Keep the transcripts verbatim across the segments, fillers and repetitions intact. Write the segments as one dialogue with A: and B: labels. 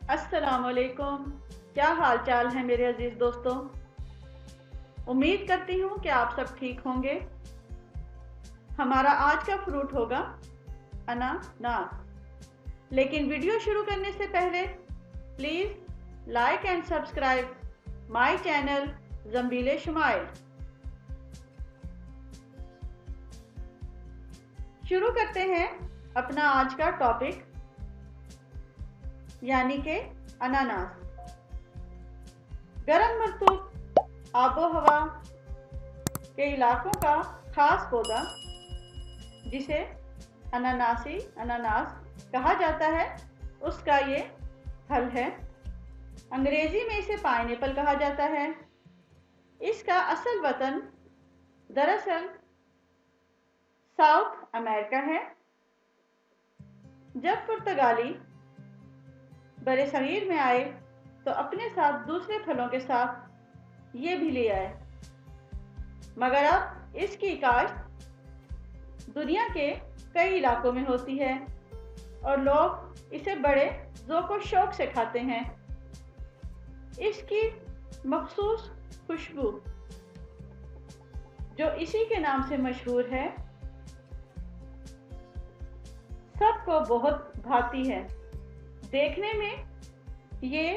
A: अस्सलाम वालेकुम। क्या हाल चाल है मेरे अजीज दोस्तों। उम्मीद करती हूँ कि आप सब ठीक होंगे। हमारा आज का फ्रूट होगा अनानास। लेकिन वीडियो शुरू करने से पहले please like and subscribe my channel ज़ंबीले शुमाइल। शुरू करते हैं अपना आज का टॉपिक यानी कि अनानास। गर्म मरतूब आबो हवा के इलाकों का खास पौधा जिसे अनानासी अनानास कहा जाता है, उसका ये फल है। अंग्रेजी में इसे पाइनएप्पल कहा जाता है। इसका असल वतन दरअसल साउथ अमेरिका है। जब पुर्तगाली बरे सगीर में आए तो अपने साथ दूसरे फलों के साथ ये भी ले आए, मगर अब इसकी काश्त दुनिया के कई इलाकों में होती है और लोग इसे बड़े ज़ौक़ शौक़ से खाते हैं। इसकी मखसूस खुशबू जो इसी के नाम से मशहूर है, सबको बहुत भाती है। देखने में ये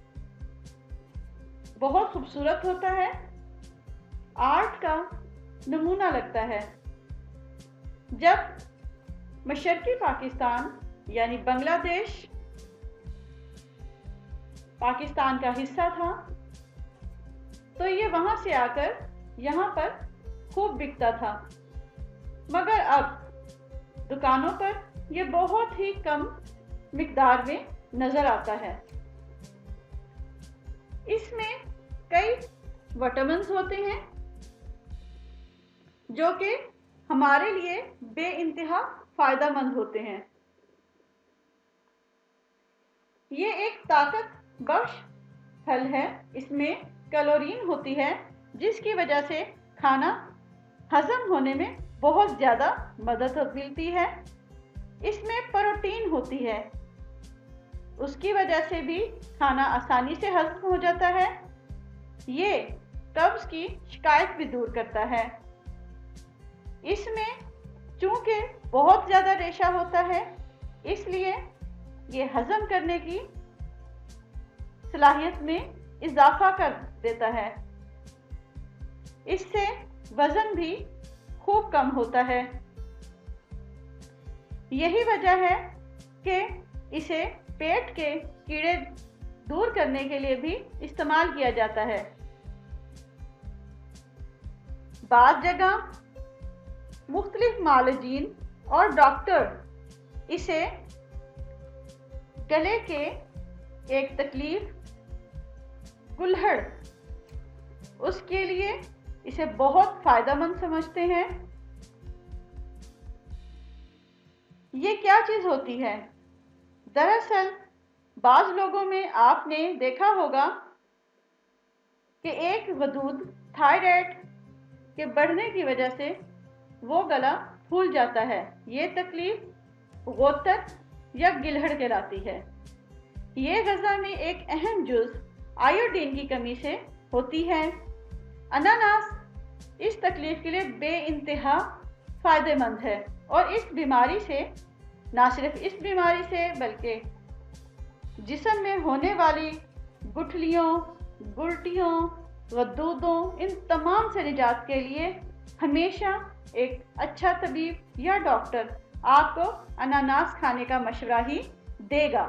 A: बहुत खूबसूरत होता है, आर्ट का नमूना लगता है। जब मशरक़ी पाकिस्तान यानी बांग्लादेश पाकिस्तान का हिस्सा था, तो ये वहाँ से आकर यहाँ पर खूब बिकता था, मगर अब दुकानों पर ये बहुत ही कम मिकदार में नज़र आता है। इसमें कई विटामिन्स होते हैं जो कि हमारे लिए बेइंतहा फ़ायदेमंद होते हैं। ये एक ताकत बख्श फल है। इसमें कैलोरीन होती है जिसकी वजह से खाना हजम होने में बहुत ज़्यादा मदद मिलती है। इसमें प्रोटीन होती है, उसकी वजह से भी खाना आसानी से हजम हो जाता है। ये कब्ज़ की शिकायत भी दूर करता है। इसमें चूँकि बहुत ज़्यादा रेशा होता है, इसलिए ये हजम करने की सलाहियत में इजाफा कर देता है। इससे वज़न भी खूब कम होता है। यही वजह है कि इसे पेट के कीड़े दूर करने के लिए भी इस्तेमाल किया जाता है। बाज़ जगह मुख्तलिफ मालजीन और डॉक्टर इसे गले के एक तकलीफ कुल्हड़, उसके लिए इसे बहुत फ़ायदेमंद समझते हैं। ये क्या चीज़ होती है? दरअसल बाज़ लोगों में आपने देखा होगा कि एक वजूद थायराइड के बढ़ने की वजह से वो गला फूल जाता है। ये तकलीफ गोतर या गिलहड़ कहलाती है। ये ग़िज़ा में एक अहम जुज़ आयोडीन की कमी से होती है। अनानास इस तकलीफ़ के लिए बेइंतहा फ़ायदेमंद है और इस बीमारी से, ना सिर्फ इस बीमारी से बल्कि जिस्म में होने वाली गुठलियों, गुल्टियों, गद्दूदों, इन तमाम से निजात के लिए हमेशा एक अच्छा तबीब या डॉक्टर आपको अनानास खाने का मशवरा ही देगा।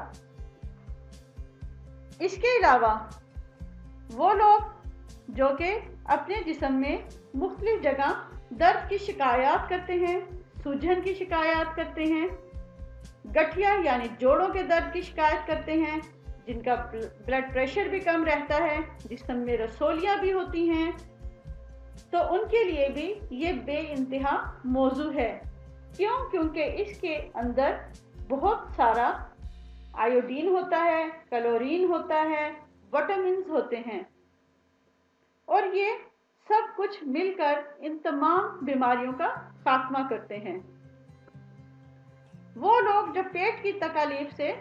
A: इसके अलावा वो लोग जो कि अपने जिस्म में मुख्तलिफ जगह दर्द की शिकायत करते हैं, सूजन की शिकायत करते हैं, गठिया यानी जोड़ों के दर्द की शिकायत करते हैं, जिनका ब्लड प्रेशर भी कम रहता है, जिस्म में रसोलियाँ भी होती हैं, तो उनके लिए भी ये बेइंतहा मौजू है। क्यों? क्योंकि इसके अंदर बहुत सारा आयोडीन होता है, कैलोरीन होता है, विटामिन्स होते हैं और ये सब कुछ मिलकर इन तमाम बीमारियों का खात्मा करते हैं। वो लोग जो पेट की तकलीफ से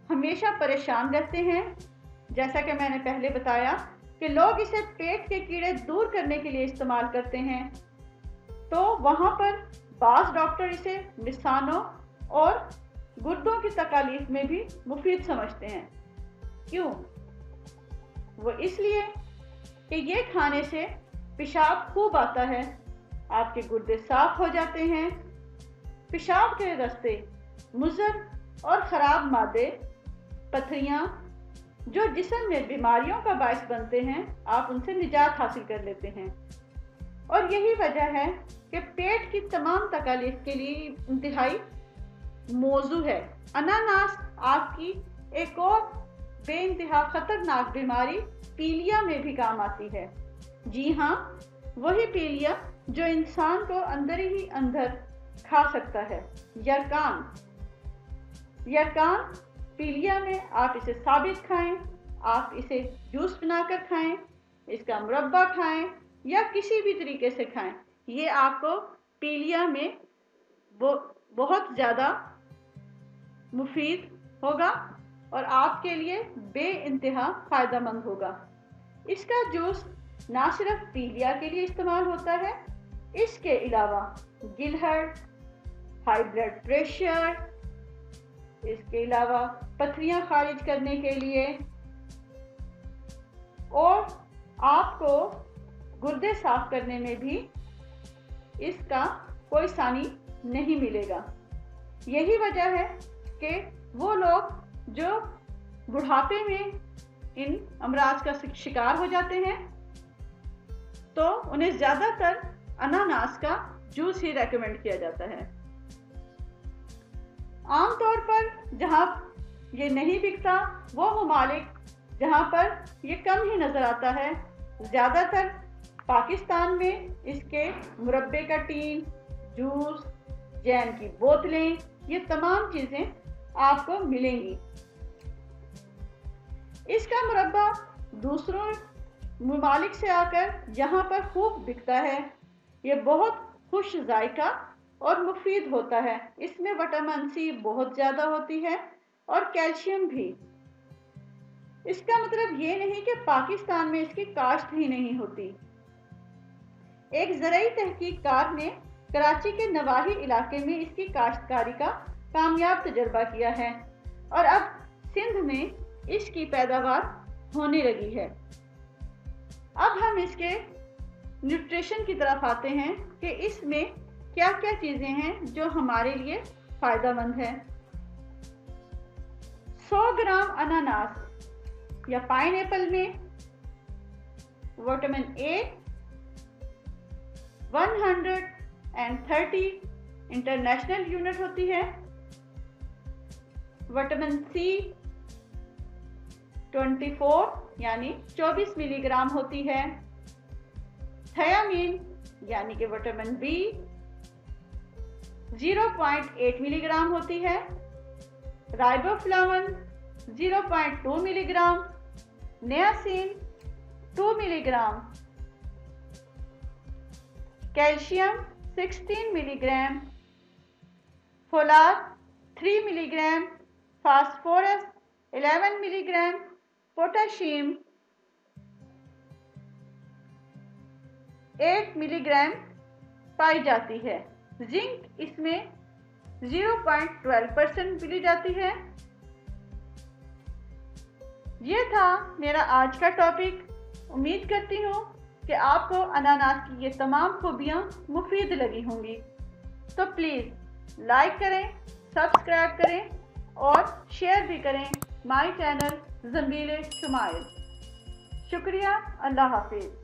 A: ہمیشہ پریشان رہتے ہیں، جیسا کہ میں نے پہلے بتایا کہ لوگ اسے پیٹ کے کیڑے دور کرنے کے لیے استعمال کرتے ہیں، تو وہاں پر بعض ڈاکٹر اسے مثانوں اور گردوں کی تکالیف میں بھی مفید سمجھتے ہیں۔ کیوں؟ وہ اس لیے کہ یہ کھانے سے پیشاب خوب آتا ہے، آپ کے گردے صاف ہو جاتے ہیں، پیشاب کے راستے مضر اور خراب مادے، پتھریاں جو جسم میں بیماریوں کا باعث بنتے ہیں، آپ ان سے نجات حاصل کر لیتے ہیں۔ اور یہی وجہ ہے کہ پیٹ کی تمام تکالیف کے لیے انتہائی موضوع ہے۔ اناناس آپ کی ایک اور بے انتہا خطرناک بیماری پیلیا میں بھی کام آتی ہے۔ جی ہاں، وہی پیلیا جو انسان کو اندر ہی اندر کھا سکتا ہے، یرکان۔ یرکان پیلیا میں آپ اسے ثابت کھائیں، آپ اسے جوس بنا کر کھائیں، اس کا مربع کھائیں یا کسی بھی طریقے سے کھائیں، یہ آپ کو پیلیا میں بہت زیادہ مفید ہوگا اور آپ کے لیے بے انتہا فائدہ مند ہوگا۔ اس کا جوس نہ صرف پیلیا کے لیے استعمال ہوتا ہے، اس کے علاوہ گلہٹ، ہائی بلڈ پریشر، اس کے علاوہ پتھریاں خارج کرنے کے لیے، اور آپ کو گردے صاف کرنے میں بھی اس کا کوئی ثانی نہیں ملے گا۔ یہی وجہ ہے کہ وہ لوگ جو بڑھاپے میں ان امراض کا شکار ہو جاتے ہیں تو انہیں زیادہ تر اناناس کا جوس ہی ریکمینڈ کیا جاتا ہے۔ عام طور پر جہاں یہ نہیں بکتا، وہ ممالک جہاں پر یہ کم ہی نظر آتا ہے، زیادہ تر پاکستان میں اس کے مربے کا ٹین، جوس، جیم کی بوتلیں، یہ تمام چیزیں آپ کو ملیں گی۔ اس کا مربع دوسروں ممالک سے آ کر یہاں پر خوب بکتا ہے۔ یہ بہت خوش ذائقہ اور مفید ہوتا ہے، اس میں وٹامن سی بہت زیادہ ہوتی ہے اور کیلشیم بھی۔ اس کا مطلب یہ نہیں کہ پاکستان میں اس کی کاشت ہی نہیں ہوتی۔ ایک زرعی تحقیق کار نے کراچی کے نواحی علاقے میں اس کی کاشتکاری کا کامیاب تجربہ کیا ہے اور اب سندھ میں اس کی پیداوار ہونے لگی ہے۔ اب ہم اس کے نیوٹریشن کی طرف آتے ہیں کہ اس میں کیا کیا چیزیں ہیں جو ہمارے لیے فائدہ مند ہیں۔ سو گرام اناناس یا پائن ایپل میں vitamin A one hundred and thirty international unit ہوتی ہے، وٹامن سی ٹوینٹی فور یعنی چوبیس ملی گرام ہوتی ہے، تھیامین یعنی کہ vitamin B zero point eight milligram ہوتی ہے، riboflavin zero point two milligram, niacin two milligram, calcium sixteen milligram, فولاد three milligram, phosphorus eleven milligram, potassium eight milligram پائی جاتی ہے۔ Zinc اس میں zero point twelve percent ملی جاتی ہے۔ یہ تھا میرا آج کا ٹاپک۔ امید کرتی ہوں کہ آپ کو اناناس کی یہ تمام خوبیاں مفید لگی ہوں گی، تو پلیز لائک کریں، سبسکرائب کریں اور شیئر بھی کریں مائی چینل زنبیل شمائل۔ شکریہ، اللہ حافظ۔